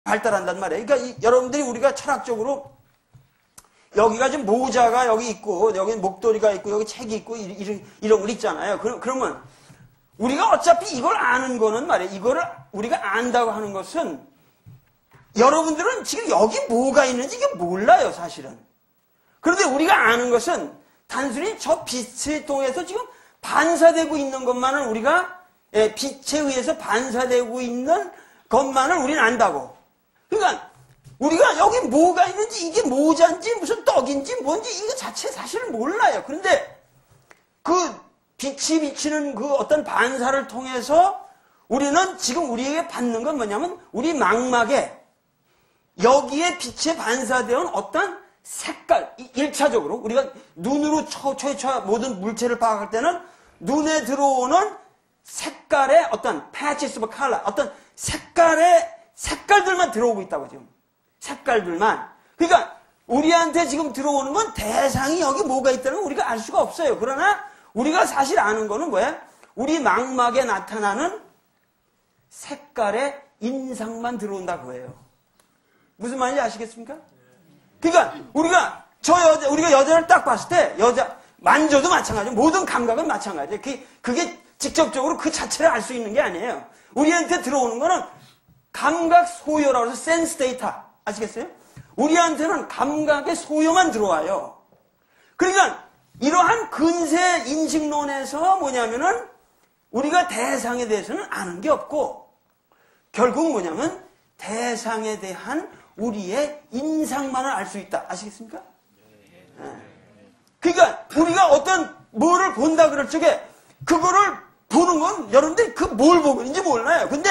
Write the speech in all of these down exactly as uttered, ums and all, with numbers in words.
발달한단 말이에요. 그러니까 이, 여러분들이 우리가 철학적으로 여기가 지금 모자가 여기 있고 여기 목도리가 있고 여기 책이 있고 이런, 이런 거 있잖아요. 그러, 그러면 우리가 어차피 이걸 아는 거는 말이에요. 이거를 우리가 안다고 하는 것은 여러분들은 지금 여기 뭐가 있는지 이게 몰라요, 사실은. 그런데 우리가 아는 것은 단순히 저 빛을 통해서 지금 반사되고 있는 것만을 우리가 예, 빛에 의해서 반사되고 있는 것만을 우리는 안다고. 그러니까 우리가 여기 뭐가 있는지 이게 모자인지 무슨 떡인지 뭔지 이거 자체 사실은 몰라요. 그런데 그 빛이 비치는 그 어떤 반사를 통해서 우리는 지금 우리에게 받는 건 뭐냐면 우리 망막에 여기에 빛에 반사되어 어떤 색깔, 일차적으로 우리가 눈으로 최초 모든 물체를 파악할 때는 눈에 들어오는 색깔의 어떤 patches of color, 어떤 색깔의 색깔들만 들어오고 있다고 지금. 색깔들만. 그러니까 우리한테 지금 들어오는 건 대상이 여기 뭐가 있다는 걸 우리가 알 수가 없어요. 그러나 우리가 사실 아는 거는 뭐야? 우리 망막에 나타나는 색깔의 인상만 들어온다 그거예요. 무슨 말인지 아시겠습니까? 그러니까 우리가 저 여자, 우리가 여자를 딱 봤을 때 여자 만져도 마찬가지예요. 모든 감각은 마찬가지예요. 그게, 그게 직접적으로 그 자체를 알 수 있는 게 아니에요. 우리한테 들어오는 거는 감각 소요라고 해서 센스 데이터 아시겠어요? 우리한테는 감각의 소요만 들어와요. 그러니까 이러한 근세 인식론에서 뭐냐면은 우리가 대상에 대해서는 아는 게 없고 결국 뭐냐면 대상에 대한 우리의 인상만을 알 수 있다. 아시겠습니까? 네. 그러니까 우리가 어떤 뭐를 본다 그럴 적에 그거를 보는 건 여러분들이 그 뭘 보고 있는지 몰라요. 근데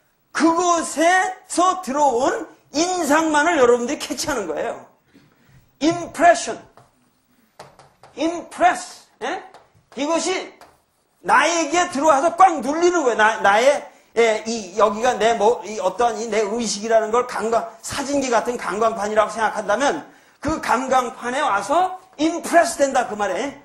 그곳에서 들어온 인상만을 여러분들이 캐치하는 거예요. impression, impress. 예? 이것이 나에게 들어와서 꽉 눌리는 거예요. 나, 나의 예, 이 여기가 내 뭐 이 어떤 이 내 의식이라는 걸 감광 사진기 같은 감광판이라고 생각한다면 그 감광판에 와서 impress 된다 그 말에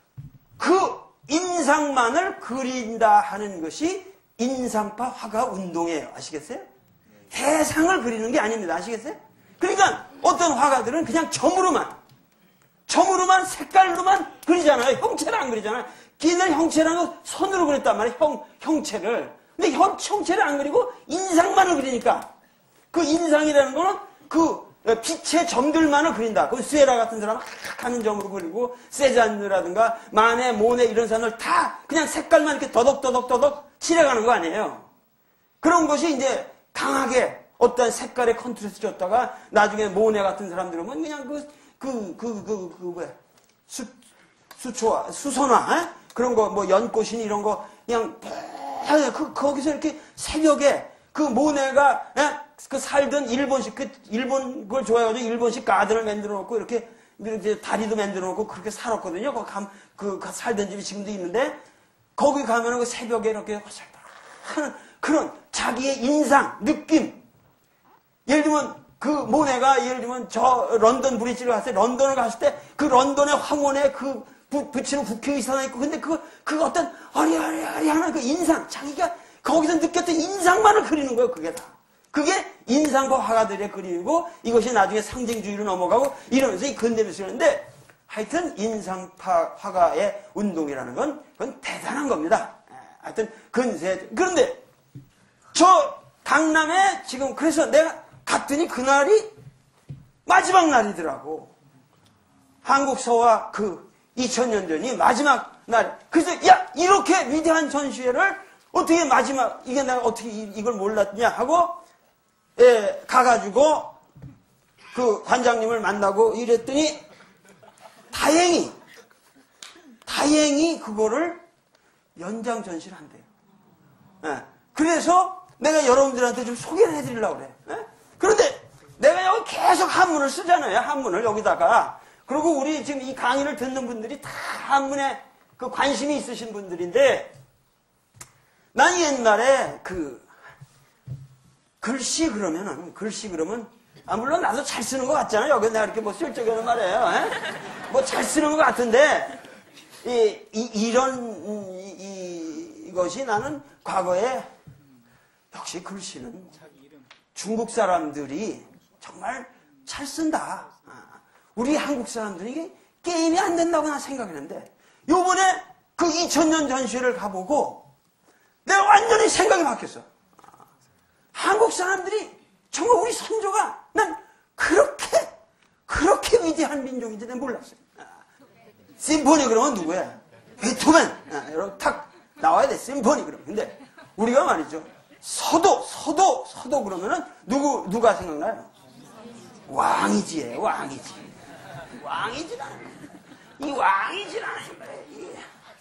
그 인상만을 그린다 하는 것이 인상파 화가 운동이에요. 아시겠어요? 대상을 그리는 게 아닙니다. 아시겠어요? 그러니까 어떤 화가들은 그냥 점으로만 점으로만 색깔로만 그리잖아요. 형체를 안 그리잖아요. 걔는 형체라는 거 손으로 그렸단 말이에요. 형, 형체를. 근데 형, 형체를 안 그리고 인상만을 그리니까 그 인상이라는 거는 그 빛의 점들만을 그린다. 그 스에라 같은 사람은 하는 점으로 그리고 세잔느라든가 마네, 모네 이런 사람들 다 그냥 색깔만 이렇게 더덕더덕더덕 칠해가는 거 아니에요. 그런 것이 이제 강하게 어떤 색깔의 컨트라스트 줬다가 나중에 모네 같은 사람들은 그냥 그, 그, 그, 그, 그, 뭐야. 수, 수초화, 수선화, 에? 그런 거, 뭐 연꽃이니 이런 거 그냥 그, 거기서 이렇게 새벽에 그 모네가 에? 그 살던 일본식, 그 일본 걸 좋아해가지고 일본식 가든을 만들어 놓고 이렇게 이제 다리도 만들어 놓고 그렇게 살았거든요. 그, 감, 그, 그 살던 집이 지금도 있는데 거기 가면은 그 새벽에 이렇게 하는 그런 자기의 인상, 느낌. 예를 들면 그 모네가 예를 들면 저 런던 브리지를 갔을 때 런던을 갔을 때 그 런던의 황혼에 그 부, 붙이는 국회의사 있어 있고 근데 그, 그 어떤 어리어리어리 하는 그 인상, 자기가 거기서 느꼈던 인상만을 그리는 거예요. 그게 다. 그게 인상과 화가들의 그림이고 이것이 나중에 상징주의로 넘어가고 이러면서 이 근대미술인데 하여튼 인상파 화가의 운동이라는 건 그건 대단한 겁니다. 하여튼 근세. 그런데 저 강남에 지금 그래서 내가 갔더니 그날이 마지막 날이더라고. 한국서와 그 이천 년 전이 마지막 날. 그래서 야 이렇게 위대한 전시회를 어떻게 마지막 이게 내가 어떻게 이걸 몰랐냐 하고 예, 가가지고 그 관장님을 만나고 이랬더니 다행히 다행히 그거를 연장 전시를 한대요. 예, 그래서 내가 여러분들한테 좀 소개를 해드리려고 그래. 예? 그런데 내가 여기 계속 한문을 쓰잖아요. 한문을 여기다가. 그리고 우리 지금 이 강의를 듣는 분들이 다 한문에 그 관심이 있으신 분들인데 난 옛날에 그 글씨 그러면은, 글씨 그러면, 아, 물론 나도 잘 쓰는 것 같잖아요. 여기 내가 이렇게 뭐 쓸 적이 없는 말이에요. 뭐 잘 쓰는 것 같은데, 이, 이, 이런, 이, 이, 이것이 나는 과거에, 역시 글씨는 중국 사람들이 정말 잘 쓴다. 우리 한국 사람들이 이게 게임이 안 된다고 나 생각했는데 요번에 그 이천 년 전시회를 가보고 내가 완전히 생각이 바뀌었어. 한국 사람들이 정말 우리 선조가 난 그렇게 그렇게 위대한 민족인지 내가 몰랐어요. 심포니 그러면 누구야? 베토벤. 여러분 탁 나와야 돼. 심포니 그러면. 근데 우리가 말이죠. 서도 서도 서도 그러면은 누구 누가 생각나요? 왕이지예요. 왕이지. 왕이지라는 이 왕이지라는 말이에요. 이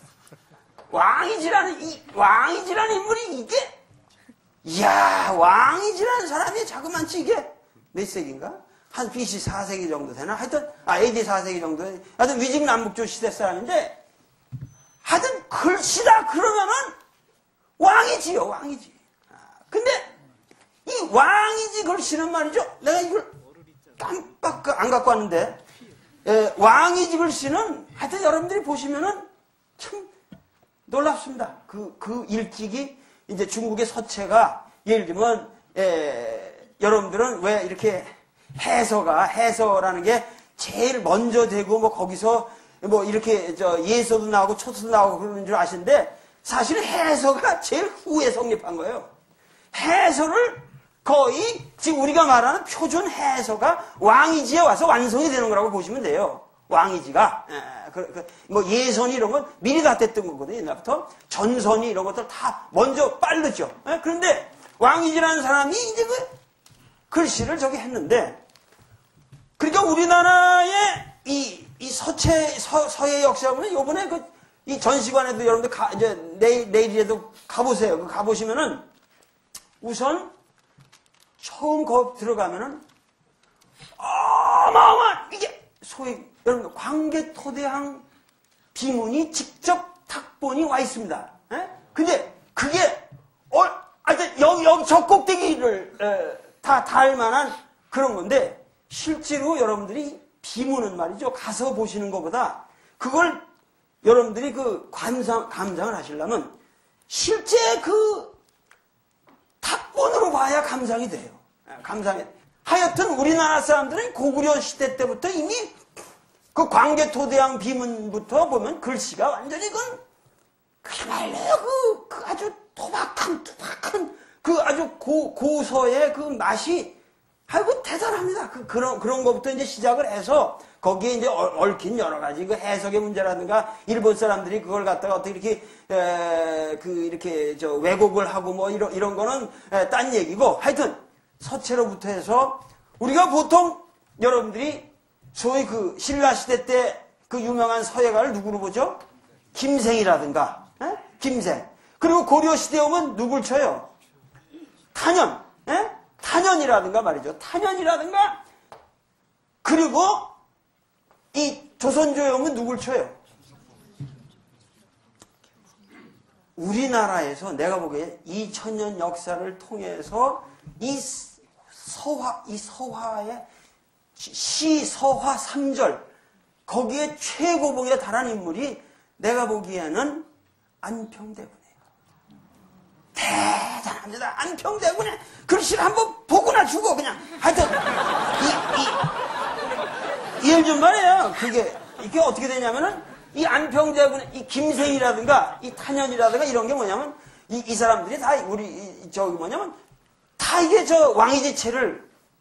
왕이지라는 이 왕이지라는 인물이 이게 이야 왕이지라는 사람이 자그만치 이게 몇 세기인가? 한 비씨 사 세기 정도 되나? 하여튼 아 에이디 사 세기 정도 하여튼 위직남북조 시대 사람인데 하여튼 글씨다 그러면은 왕이지요 왕이지. 아, 근데 이 왕이지 글씨는 말이죠. 내가 이걸 깜빡 안 갖고 왔는데 에, 왕이지 글씨는 하여튼 여러분들이 보시면은 참 놀랍습니다. 그, 그 일찍이 이제 중국의 서체가 예를 들면 에, 여러분들은 왜 이렇게 해서가 해서라는 게 제일 먼저 되고 뭐 거기서 뭐 이렇게 저 예서도 나오고 초서도 나오고 그러는 줄 아시는데 사실은 해서가 제일 후에 성립한 거예요. 해서를 거의 지금 우리가 말하는 표준 해서가 왕이지에 와서 완성이 되는 거라고 보시면 돼요. 왕이지가 에, 그, 그, 뭐 예선이 이런 건 미리 다 됐던 거거든요. 옛날부터 전선이 이런 것들 다 먼저 빠르죠. 에? 그런데 왕이지라는 사람이 이제 그 글씨를 저기 했는데 그러니까 우리나라의 이, 이 서체 서, 서예 역사 보면 요번에 그 이 전시관에도 여러분들 가, 이제 내일 내일에도 가보세요. 그 가보시면은 우선 처음 거 들어가면은 어마어마한 이게 소위 여러분 광개토대항 비문이 직접 탁본이 와 있습니다. 에? 근데 그게 어, 하여튼 여기 여기 저 꼭대기를 에, 다 닿을 만한 그런 건데 실제로 여러분들이 비문은 말이죠. 가서 보시는 것보다 그걸 여러분들이 그 감상 감상을 하시려면 실제 그 탁본으로 봐야 감상이 돼요. 감상이. 하여튼 우리나라 사람들은 고구려 시대 때부터 이미 그 광개토대왕 비문부터 보면 글씨가 완전히 그 그야말로 그, 그 아주 토박한 토박한 그 아주 고, 고서의 그 맛이 아이고 대단합니다. 그, 그런 그런 것부터 이제 시작을 해서 거기에 이제 얽힌 여러 가지 그 해석의 문제라든가 일본 사람들이 그걸 갖다가 어떻게 이렇게 에, 그 이렇게 저 왜곡을 하고 뭐 이런 이런 거는 에, 딴 얘기고 하여튼 서체로부터 해서 우리가 보통 여러분들이 소위 그 신라 시대 때 그 유명한 서예가를 누구로 보죠? 김생이라든가 에? 김생. 그리고 고려 시대 오면 누굴 쳐요? 탄현. 에? 탄현이라든가 말이죠. 탄현이라든가 그리고 이 조선조에 오면 누굴 쳐요? 우리나라에서 내가 보기에 이천 년 역사를 통해서 이 서화, 이 서화의 시, 서화 삼 절 거기에 최고봉에 달한 인물이 내가 보기에는 안평대군이에요. 대단합니다. 안평대군의 글씨를 한번 보고나 주고 그냥 하여튼 이, 이 예를 좀 말해요. 그게 이게 어떻게 되냐면은 이 안평대군의 이 김생이라든가 이 탄현이라든가 이런 게 뭐냐면 이, 이 사람들이 다 우리 이, 저기 뭐냐면 다 이게 저 왕이지체를